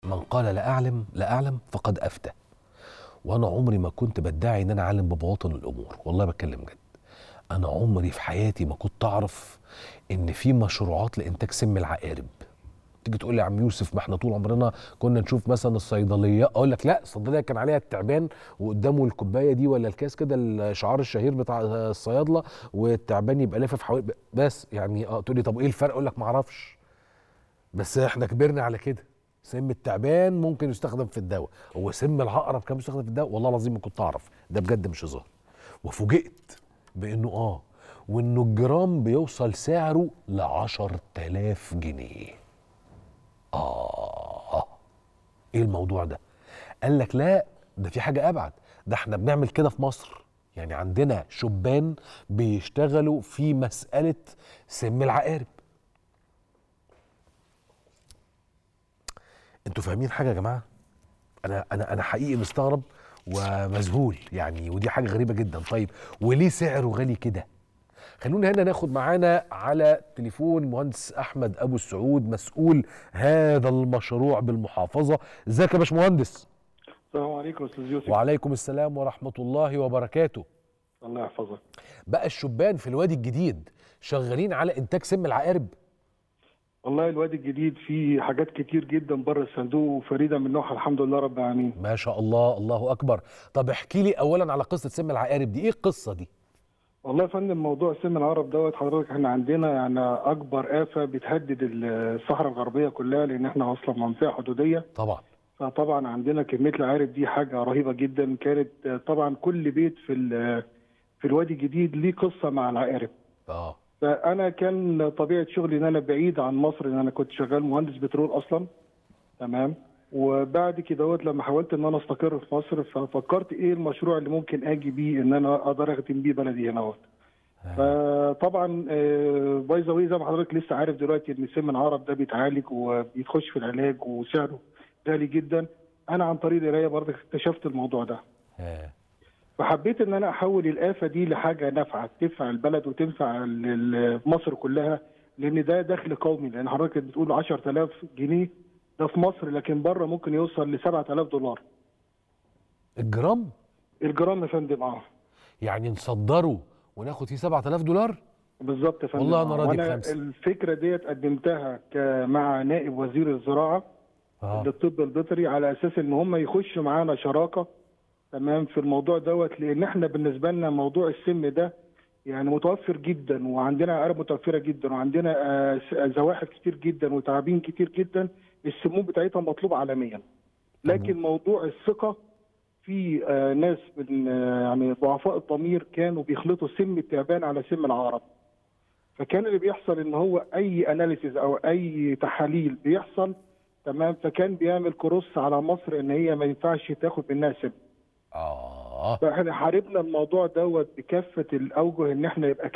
من قال لا أعلم فقد أفتى. وأنا عمري ما كنت بدعي إن أنا أعلم ببواطن الأمور، والله بتكلم جد. أنا عمري في حياتي ما كنت أعرف إن في مشروعات لإنتاج سم العقارب. تيجي تقول لي يا عم يوسف ما احنا طول عمرنا كنا نشوف مثلا الصيدليه، اقول لك لا، الصيدليه كان عليها التعبان وقدامه الكوبايه دي ولا الكاس كده، الشعار الشهير بتاع الصيادله، والتعبان يبقى لافف حوالي بس. يعني تقول لي طب ايه الفرق؟ اقول لك ما اعرفش، بس احنا كبرنا على كده. سم التعبان ممكن يستخدم في الدواء، هو سم العقرب كان بيستخدم في الدواء؟ والله العظيم ما كنت اعرف، ده بجد مش هزار. وفوجئت بانه وانه الجرام بيوصل سعره ل 10,000 جنيه. ايه الموضوع ده؟ قال لك لا، ده في حاجة أبعد، ده احنا بنعمل كده في مصر. يعني عندنا شبان بيشتغلوا في مسألة سم العقارب. انتوا فاهمين حاجة يا جماعة؟ أنا حقيقي مستغرب ومذهول يعني، ودي حاجة غريبة جدا. طيب وليه سعره غالي كده؟ خلونا هنا ناخد معانا على تليفون مهندس أحمد أبو السعود، مسؤول هذا المشروع بالمحافظة. ازيك يا باشمهندس؟ السلام عليكم استاذ يوسف. وعليكم السلام ورحمة الله وبركاته. الله يحفظك. بقى الشبان في الوادي الجديد شغالين على انتاج سم العقارب؟ والله الوادي الجديد فيه حاجات كتير جدا بره الصندوق وفريده من نوعها، الحمد لله رب العالمين. ما شاء الله، الله اكبر. طب احكي لي اولا على قصة سم العقارب دي، ايه القصة دي؟ والله يا فندم، موضوع سم العرب دوت حضرتك، احنا عندنا يعني اكبر آفة بتهدد الصحراء الغربيه كلها، لان احنا اصلا منطقه حدوديه. طبعا. فطبعا عندنا كميه العقارب دي حاجه رهيبه جدا. كانت طبعا كل بيت في الوادي الجديد ليه قصه مع العقارب. اه فانا كان طبيعه شغلي ان انا بعيد عن مصر، ان انا كنت شغال مهندس بترول اصلا. تمام. وبعد كده لما حاولت ان انا استقر في مصر، ففكرت ايه المشروع اللي ممكن اجي بيه ان انا اقدر اخدم بيه بلدي هنا. فطبعا باي ذا واي، زي ما حضرتك لسه عارف دلوقتي، ان سم العرب ده بيتعالج وبيخش في العلاج وسعره غالي جدا. انا عن طريق القرايه برضه اكتشفت الموضوع ده. فحبيت ان انا احول الآفة دي لحاجه نافعه تنفع البلد وتنفع مصر كلها، لان ده دخل قومي. لان حضرتك بتقول 10,000 جنيه ده في مصر، لكن بره ممكن يوصل ل 7,000 دولار الجرام. الجرام يا فندم. يعني نصدره وناخد فيه 7,000 دولار؟ بالظبط يا فندم. والله انا راضي وانا ب5. الفكره ديت قدمتها مع نائب وزير الزراعه للطب البيطري، على اساس ان هم يخشوا معانا شراكه تمام في الموضوع دوت. لان احنا بالنسبه لنا موضوع السم ده يعني متوفر جدا، وعندنا عقارب متوفره جدا، وعندنا زواحف كتير جدا وتعابين كتير جدا السموم بتاعتها مطلوب عالميا. لكن موضوع الثقه في ناس من يعني ضعفاء الضمير كانوا بيخلطوا سم التعبان على سم العقرب. فكان اللي بيحصل ان هو اي اناليسيز او اي تحاليل بيحصل تمام، فكان بيعمل كروس على مصر ان هي ما ينفعش تاخد منها سم. فاحنا حاربنا الموضوع دوت بكافه الاوجه، ان احنا يبقى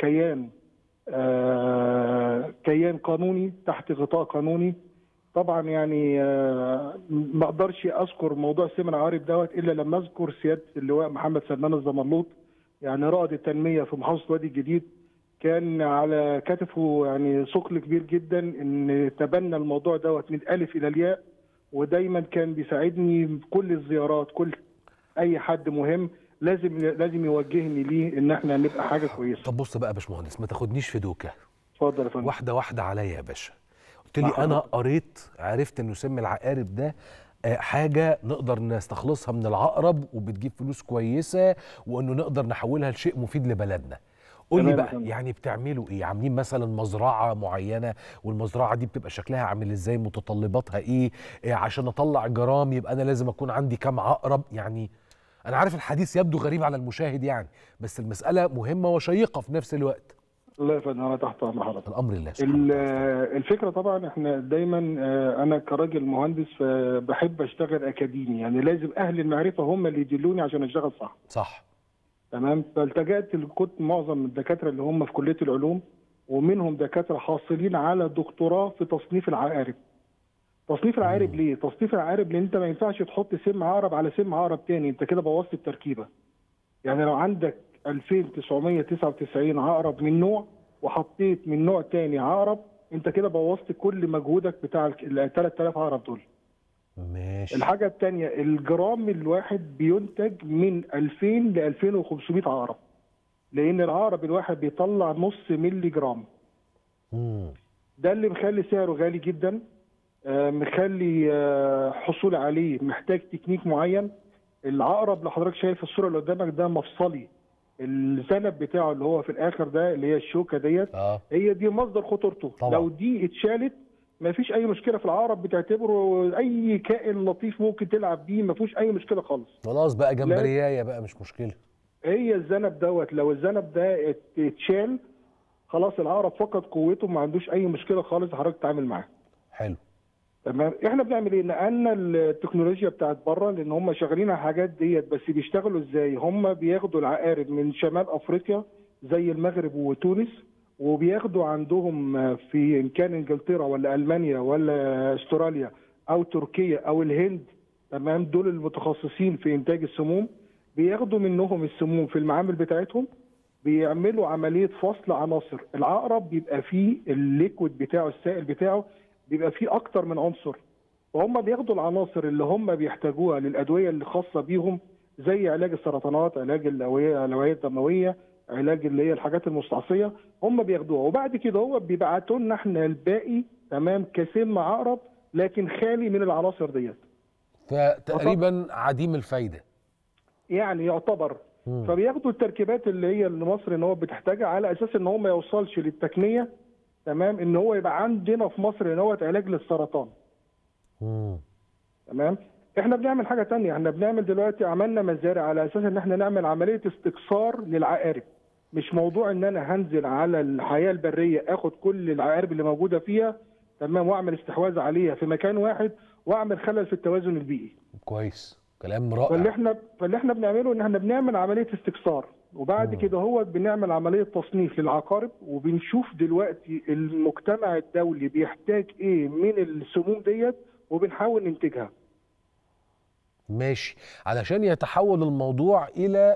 كيان قانوني تحت غطاء قانوني. طبعا يعني ما اقدرش اذكر موضوع سم العقارب دوت الا لما اذكر سياده اللواء محمد سلمان الزمرلوط، يعني رائد التنميه في محافظه الوادي الجديد. كان على كتفه يعني ثقل كبير جدا ان تبنى الموضوع دوت من الالف الى الياء، ودايما كان بيساعدني في كل الزيارات. كل اي حد مهم لازم يوجهني ليه ان احنا نبقى حاجه كويسه. طب بص بقى يا باشمهندس، ما تاخدنيش في دوكه. اتفضل يا فندم. واحده واحده عليا يا باشا. قلت لي انا قريت عرفت انه سم العقارب ده حاجه نقدر نستخلصها من العقرب وبتجيب فلوس كويسه، وانه نقدر نحولها لشيء مفيد لبلدنا. قول لي بقى يعني بتعملوا ايه؟ عاملين مثلا مزرعه معينه، والمزرعه دي بتبقى شكلها عامل ازاي؟ متطلباتها ايه عشان اطلع جرام يبقى انا لازم اكون عندي كام عقرب؟ يعني انا عارف الحديث يبدو غريب على المشاهد يعني، بس المساله مهمه وشيقه في نفس الوقت. لا يا فندم، انا تحت امر حضرتك. الامر لله. الفكره طبعا احنا دايما انا كراجل مهندس بحب اشتغل اكاديمي، يعني لازم اهل المعرفه هم اللي يدلوني عشان اشتغل صح. تمام. فالتجأت كنت معظم الدكاتره اللي هم في كليه العلوم، ومنهم دكاتره حاصلين على دكتوراه في تصنيف العقارب. تصنيف العقارب ليه؟ تصنيف العقارب لان انت ما ينفعش تحط سم عقرب على سم عقرب تاني، انت كده بوظت التركيبه. يعني لو عندك 2999 عقرب من نوع وحطيت من نوع تاني عقرب، انت كده بوظت كل مجهودك بتاع ال 3000 عقرب دول. ماشي. الحاجه الثانيه، الجرام الواحد بينتج من 2000 ل 2500 عقرب، لان العقرب الواحد بيطلع نص مللي جرام. ده اللي مخلي سعره غالي جدا، مخلي حصول عليه محتاج تكنيك معين. العقرب اللي حضرتك شايف الصوره اللي قدامك ده مفصلي، الذنب بتاعه اللي هو في الاخر ده اللي هي الشوكه ديت، هي دي مصدر خطورته. طبعا. لو دي اتشالت ما فيش اي مشكله في العقرب، بتعتبره اي كائن لطيف ممكن تلعب بيه، ما فيهوش اي مشكله خالص. خلاص بقى جمبريايه بقى مش مشكله. هي الذنب دوت لو الذنب ده اتشال خلاص العقرب فقد قوته، ما عندوش اي مشكله خالص حضرتك تتعامل معاه. حلو. تمام. احنا بنعمل ايه؟ نقلنا التكنولوجيا بتاعت بره، لان هم شغالين على الحاجات ديت. بس بيشتغلوا ازاي؟ هم بياخدوا العقارب من شمال افريقيا زي المغرب وتونس، وبياخدوا عندهم في ان كان انجلترا ولا المانيا ولا استراليا او تركيا او الهند، تمام، دول المتخصصين في انتاج السموم. بياخدوا منهم السموم في المعامل بتاعتهم، بيعملوا عمليه فصل عناصر. العقرب بيبقى فيه الليكويد بتاعه، السائل بتاعه بيبقى فيه اكتر من عنصر، وهم بياخدوا العناصر اللي هم بيحتاجوها للادويه اللي خاصه بيهم، زي علاج السرطانات، علاج الاوعيه الدمويه، علاج اللي هي الحاجات المستعصيه، هم بياخدوها. وبعد كده هو بيبعتوا لنا احنا الباقي، تمام، كسم عقرب لكن خالي من العناصر ديت، فتقريبا عديم الفايده يعني يعتبر. فبياخدوا التركيبات اللي هي اللي مصر ان هو بتحتاجها، على اساس ان هو ما يوصلش للتقنيه، تمام، ان هو يبقى عندنا في مصر ان هو علاج للسرطان. تمام. احنا بنعمل حاجه ثانيه، احنا بنعمل دلوقتي عملنا مزارع على اساس ان احنا نعمل عمليه استقصار للعقارب. مش موضوع ان انا هنزل على الحياه البريه اخد كل العقارب اللي موجوده فيها، تمام، واعمل استحواذ عليها في مكان واحد واعمل خلل في التوازن البيئي. كويس، كلام رائع. فاللي احنا بنعمله ان احنا بنعمل عمليه استقصار، وبعد كده هو بنعمل عمليه تصنيف للعقارب، وبنشوف دلوقتي المجتمع الدولي بيحتاج ايه من السموم ديت، وبنحاول ننتجها. ماشي. علشان يتحول الموضوع الى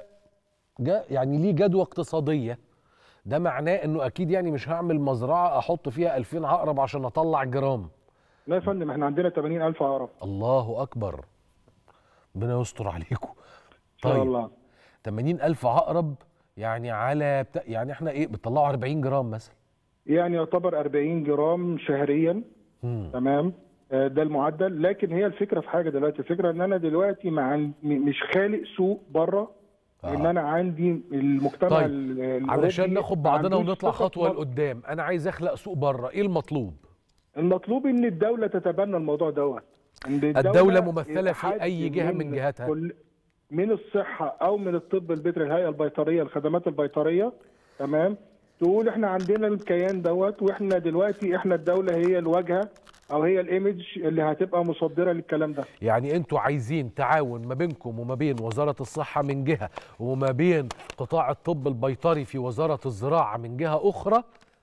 يعني ليه جدوى اقتصاديه، ده معناه انه اكيد يعني مش هعمل مزرعه احط فيها 2000 عقرب عشان اطلع جرام. لا يا فندم، احنا عندنا 80,000 عقرب. الله اكبر، ربنا يستر عليكم. طيب ان شاء الله. 80,000 عقرب يعني يعني احنا ايه بتطلعوا 40 جرام مثلا؟ يعني يعتبر 40 جرام شهريا. تمام. ده المعدل. لكن هي الفكره في حاجه دلوقتي، الفكره ان انا دلوقتي مش خالق سوق بره، ان انا عندي المجتمع. طيب علشان ناخد بعضنا ونطلع خطوه لقدام، انا عايز اخلق سوق بره، ايه المطلوب؟ المطلوب ان الدوله تتبنى الموضوع دوت. الدوله ممثله في اي جهه من جهاتها، من الصحه او من الطب البيطري، الهيئه البيطريه، الخدمات البيطريه، تمام، تقول احنا عندنا الكيان دوت، واحنا دلوقتي احنا الدوله هي الواجهه او هي الايمج اللي هتبقى مصدره للكلام ده. يعني انتوا عايزين تعاون ما بينكم وما بين وزاره الصحه من جهه، وما بين قطاع الطب البيطري في وزاره الزراعه من جهه اخرى،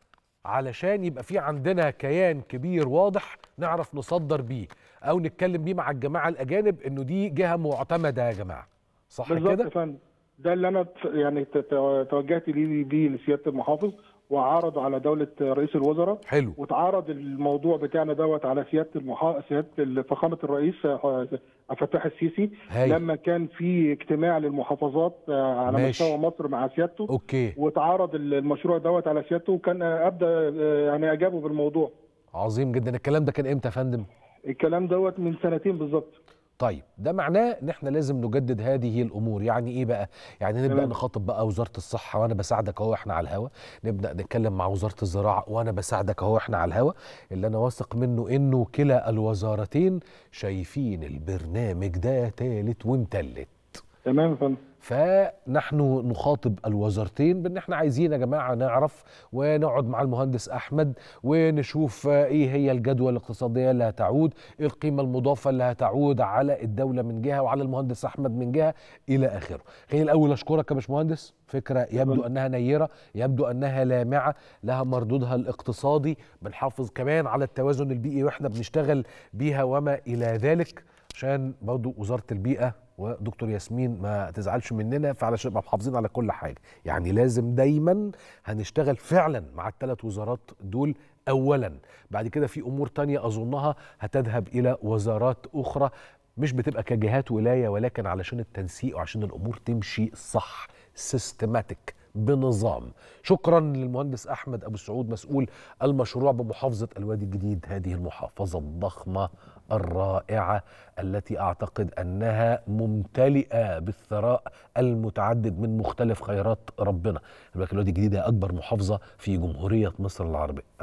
علشان يبقى في عندنا كيان كبير واضح نعرف نصدر بيه او نتكلم بيه مع الجماعه الاجانب انه دي جهه معتمده يا جماعه، صح كده؟ بالظبط يا فندم. ده اللي انا يعني توجهت بيه لسياده المحافظ، وعرض على دوله رئيس الوزراء. حلو. واتعرض الموضوع بتاعنا دوت على سياده فخامه الرئيس عبد الفتاح السيسي. لما كان في اجتماع للمحافظات على مستوى مصر مع سيادته. اوكي. واتعرض المشروع دوت على سيادته، وكان يعني اجابه بالموضوع. عظيم جدا. الكلام ده كان امتى يا فندم؟ الكلام دوت من سنتين بالظبط. طيب ده معناه ان احنا لازم نجدد هذه الامور. يعني ايه بقى؟ يعني نبدا نخاطب بقى وزاره الصحه وانا بساعدك اهو احنا على الهوا، نبدا نتكلم مع وزاره الزراعه وانا بساعدك اهو احنا على الهوا. اللي انا واثق منه انه كلا الوزارتين شايفين البرنامج ده تالت ومتلت. تمام يا فندم. فنحن نخاطب الوزارتين بان احنا عايزين يا جماعه نعرف ونقعد مع المهندس احمد ونشوف ايه هي الجدوى الاقتصاديه اللي هتعود، ايه القيمه المضافه اللي هتعود على الدوله من جهه وعلى المهندس احمد من جهه الى اخره. خليني الاول اشكرك يا باشمهندس، فكره يبدو انها نيره، يبدو انها لامعه، لها مردودها الاقتصادي، بنحافظ كمان على التوازن البيئي واحنا بنشتغل بيها وما الى ذلك، عشان برضه وزاره البيئه ودكتور ياسمين ما تزعلش مننا، فعلشان نبقى محافظين على كل حاجه. يعني لازم دايما هنشتغل فعلا مع الثلاث وزارات دول اولا، بعد كده في امور تانية اظنها هتذهب الى وزارات اخرى مش بتبقى كجهات ولايه، ولكن علشان التنسيق وعشان الامور تمشي صح، سيستماتيك، بنظام. شكرا للمهندس احمد ابو السعود مسؤول المشروع بمحافظه الوادي الجديد، هذه المحافظه الضخمه الرائعه التي اعتقد انها ممتلئه بالثراء المتعدد من مختلف خيرات ربنا. الوادي الجديد هي اكبر محافظه في جمهوريه مصر العربيه.